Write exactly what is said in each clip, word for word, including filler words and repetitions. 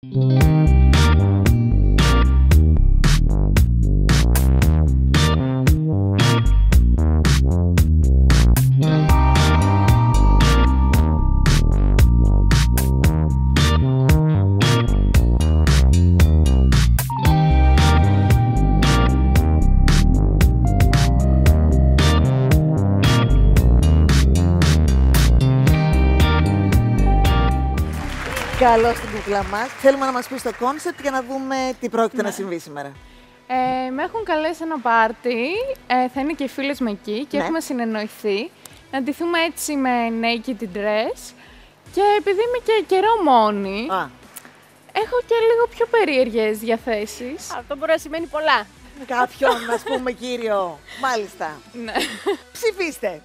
Καλώς στην κούκλα μας. Θέλουμε να μας πεις το κόνσεπτ για να δούμε τι πρόκειται ναι. να συμβεί σήμερα. Ε, με έχουν καλέσει ένα πάρτι, ε, θα είναι και οι φίλες μου εκεί και ναι. έχουμε συνεννοηθεί να ντυθούμε έτσι με naked dress και επειδή είμαι και καιρό μόνη, Α. έχω και λίγο πιο περίεργες διαθέσεις. Αυτό μπορεί να σημαίνει πολλά. Κάποιον, ας πούμε, κύριο. Μάλιστα. Ναι. Ψηφίστε.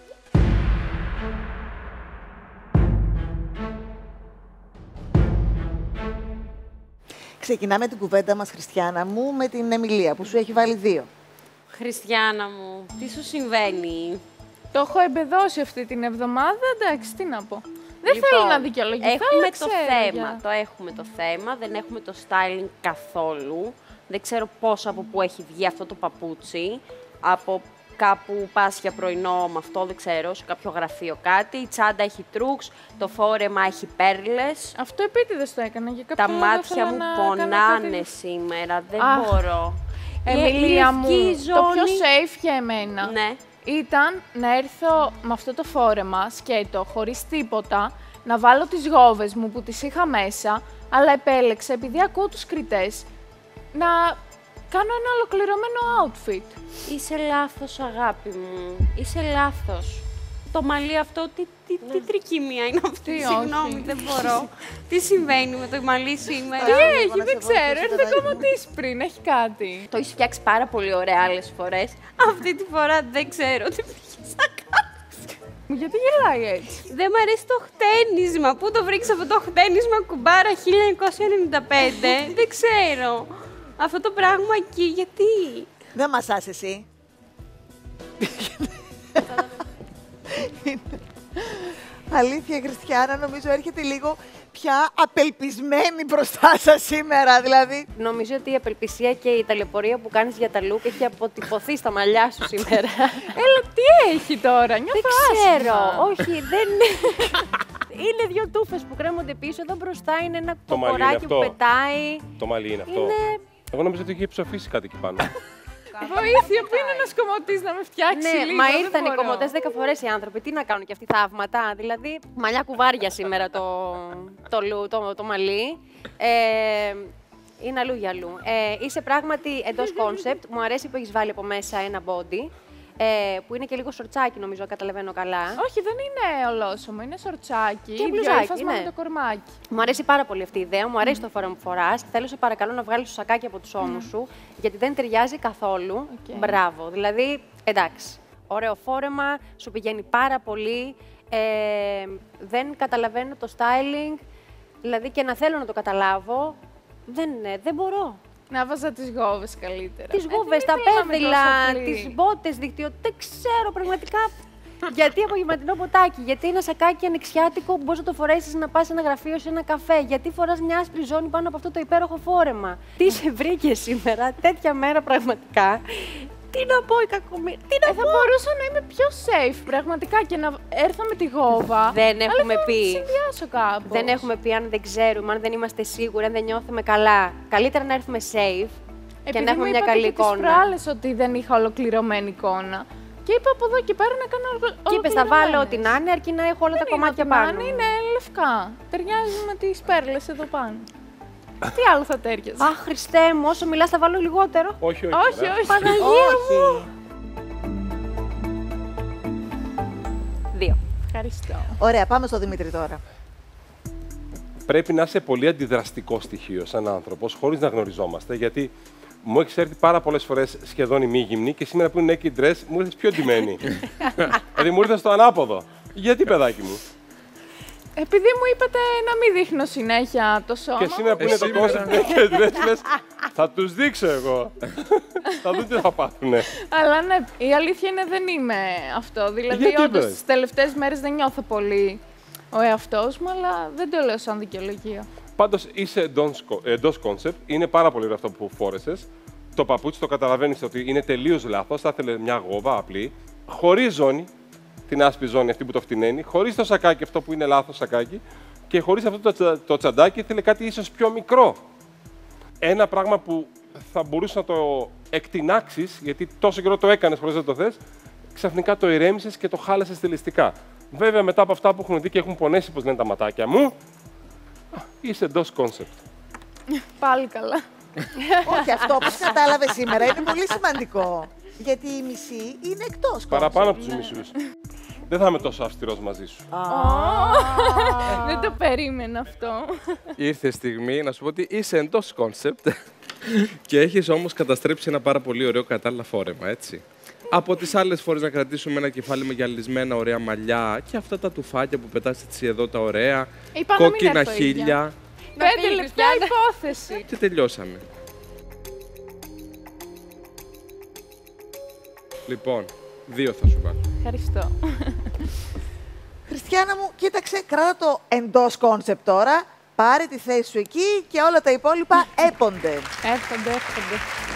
Ξεκινάμε την κουβέντα μας, Χριστιάνα μου, με την Εμιλία που σου έχει βάλει δύο. Χριστιάνα μου, τι σου συμβαίνει? Το έχω εμπεδώσει αυτή την εβδομάδα, εντάξει, τι να πω. Δεν λοιπόν, θέλω να δικαιολογηθώ, έχουμε αλλά το θέμα, για... το έχουμε το θέμα, δεν έχουμε το styling καθόλου. Δεν ξέρω πώς από πού έχει βγει αυτό το παπούτσι, από κάπου πας για πρωινό με αυτό, δεν ξέρω, σε κάποιο γραφείο κάτι. Η τσάντα έχει τρούξ, το φόρεμα έχει πέρλες. Αυτό επίτηδες το έκανα για κάποιο Τα μάτια μου πονάνε κάτι... σήμερα, δεν Αχ. μπορώ. Εμιλία μου, ζώνη... το πιο safe για εμένα ναι. ήταν να έρθω με αυτό το φόρεμα, σκέτο, χωρίς τίποτα, να βάλω τις γόβες μου που τις είχα μέσα, αλλά επέλεξα, επειδή ακούω τους κριτές, να κάνω ένα ολοκληρωμένο outfit. Είσαι λάθος, αγάπη μου. Είσαι λάθος. Το μαλλί αυτό, τι, τι, ναι. τι τρικυμία είναι αυτή, τι συγγνώμη, όχι. δεν μπορώ. Τι συμβαίνει με το μαλλί σήμερα? Τι έχει, δεν ξέρω, έρθει κομματής πριν, έχει κάτι. Το έχεις φτιάξει πάρα πολύ ωραία άλλες φορές. Αυτή τη φορά δεν ξέρω τι πήγες να κάνεις. Γιατί γελάει έτσι? Δεν μ' αρέσει το χτένισμα. Πού το βρήκες αυτό το χτένισμα, κουμπάρα χίλια εννιακόσια ενενήντα πέντε? Δεν ξέρω. Αυτό το πράγμα εκεί, γιατί? Δεν μασάς εσύ. Αλήθεια, Χριστιάνα, νομίζω έρχεται λίγο πια απελπισμένη μπροστά σας σήμερα, δηλαδή. Νομίζω ότι η απελπισία και η ταλαιπωρία που κάνεις για τα look έχει αποτυπωθεί στα μαλλιά σου σήμερα. Έλα, τι έχει τώρα, νιώθω Δεν ξέρω, άσχημα. όχι, δεν... Είναι δύο τούφες που κρέμονται πίσω, εδώ μπροστά είναι ένα το κοκοράκι που πετάει. Το μαλλί είναι αυτό. Είναι... Εγώ νόμιζα ότι είχε ψοφήσει κάτι εκεί πάνω. Βοήθεια, πού είναι ένας κομμωτής να με φτιάξει ναι, λίγο, μα ήρθαν οι κομμωτές δέκα φορές οι άνθρωποι. Τι να κάνουν κι αυτοί θαύματα. Δηλαδή, μαλλιά κουβάρια σήμερα το, το, το, το, το μαλλί. Ε, είναι αλλού για αλλού. Ε, είσαι πράγματι εντός κόνσεπτ. Μου αρέσει που έχεις βάλει από μέσα ένα body. Ε, που είναι και λίγο σορτσάκι, νομίζω, καταλαβαίνω καλά. Όχι, δεν είναι ολόσωμο, είναι σορτσάκι. Και μπλουζάκι, ναι. με το κορμάκι. Μου αρέσει πάρα πολύ αυτή η ιδέα, μου αρέσει mm. το φόρεμα που φοράς. Θέλω σε παρακαλώ να βγάλεις το σακάκι από τους ώμους mm. σου, γιατί δεν ταιριάζει καθόλου. Okay. Μπράβο. Δηλαδή, εντάξει. Ωραίο φόρεμα, σου πηγαίνει πάρα πολύ. Ε, δεν καταλαβαίνω το styling. Δηλαδή, και να θέλω να το καταλάβω, δεν, δεν μπορώ. Να βάζα τις γόβες καλύτερα. Τις γόβες, τα πέδιλα, τις μπότες, δικτυο... Δεν ξέρω πραγματικά γιατί απογευματινό ποτάκι, γιατί ένα σακάκι ανοιξιάτικο που μπορείς να το φορέσεις να πας σε ένα γραφείο, σε ένα καφέ, γιατί φοράς μια άσπρη ζώνη πάνω από αυτό το υπέροχο φόρεμα. Τι σε βρήκε σήμερα, τέτοια μέρα πραγματικά. Τι να πω, η κακομοίρα, τι να ε, πω. Θα μπορούσα να είμαι πιο safe πραγματικά και να έρθω με τη γόβα. Δεν έχουμε αλλά πει. Θα συνδυάσω κάπως. Δεν έχουμε πει αν δεν ξέρουμε, αν δεν είμαστε σίγουροι, αν δεν νιώθουμε καλά. Καλύτερα να έρθουμε safe. Επειδή και να έχουμε μου μια καλή και εικόνα. Τις προάλλες ότι δεν είχα ολοκληρωμένη εικόνα. Και είπα από εδώ και πέρα να κάνω ολοκληρωμένες. Και είπες θα βάλω ό,τι να είναι, αρκεί να έχω όλα δεν τα κομμάτια είναι πάνω. Είναι, είναι λευκά. Ταιριάζει με τις πέρλες εδώ πάνω. Τι άλλο θα τέριαζε? Αχ, Χριστέ μου, όσο μιλάς θα βάλω λιγότερο. Όχι, όχι. Όχι, όχι. Παναγία μου. Δύο. Ευχαριστώ. Ωραία, πάμε στο Δημήτρη τώρα. Πρέπει να είσαι πολύ αντιδραστικό στοιχείο σαν άνθρωπος, χωρίς να γνωριζόμαστε, γιατί μου έχεις έρθει πάρα πολλές φορές σχεδόν ημίγυμνη και σήμερα που είναι naked dress μου ήρθες πιο ντυμένη. Δηλαδή μου ήρθες στο ανάποδο. Γιατί, παιδάκι μου? Επειδή μου είπατε να μην δείχνω συνέχεια το σώμα. Και σήμερα που είναι το concept naked dress, λες, θα τους δείξω εγώ. Θα δουν τι θα πάθουνε. Αλλά ναι, η αλήθεια είναι δεν είμαι αυτό. Δηλαδή, Γιατί όντως είπες? τις τελευταίες μέρες δεν νιώθω πολύ ο εαυτός μου, αλλά δεν το λέω σαν δικαιολογία. Πάντως είσαι εντός κόνσεπτ. Είναι πάρα πολύ ωραίο αυτό που φόρεσες. Το παπούτσι το καταλαβαίνεις ότι είναι τελείως λάθος. Θα ήθελε μια γόβα απλή, χωρίς ζώνη, την άσπρη ζώνη αυτή που το φτηνένει, χωρίς το σακάκι αυτό που είναι λάθος σακάκι και χωρίς αυτό το, τσα, το τσαντάκι ήθελε κάτι ίσως πιο μικρό. Ένα πράγμα που θα μπορούσε να το εκτινάξεις, γιατί τόσο καιρό το έκανες χωρίς να το θες, ξαφνικά το ηρέμησες και το χάλασες στιλιστικά. Βέβαια, μετά από αυτά που έχουν δει και έχουν πονέσει, πως λένε τα ματάκια μου, είσαι εντός κόνσεπτ. Πάλι καλά. Όχι, αυτό που κατάλαβε σήμερα είναι πολύ σημαντικό. Γιατί η μισή είναι εκτός. Παραπάνω από τους μισούς. Δεν θα είμαι τόσο αυστηρός μαζί σου. Δεν το περίμενα αυτό. Ήρθε η στιγμή να σου πω ότι είσαι εντός κόνσεπτ και έχεις όμως καταστρέψει ένα πάρα πολύ ωραίο κατάλληλα φόρεμα, έτσι. Από τις άλλες φορές να κρατήσουμε ένα κεφάλι με γυαλισμένα ωραία μαλλιά και αυτά τα τουφάκια που πετάς έτσι εδώ τα ωραία, Είπα να μην κόκκινα έρθω ίδια. χείλια. Πέντε λεπτά υπόθεση. Και τελειώσαμε. Λοιπόν, δύο θα σου βάλω. Ευχαριστώ. Χριστιάνα μου, κοίταξε, κράτα το εντός κόνσεπτ τώρα, πάρε τη θέση σου εκεί και όλα τα υπόλοιπα έπονται. Έρχονται, έρχονται.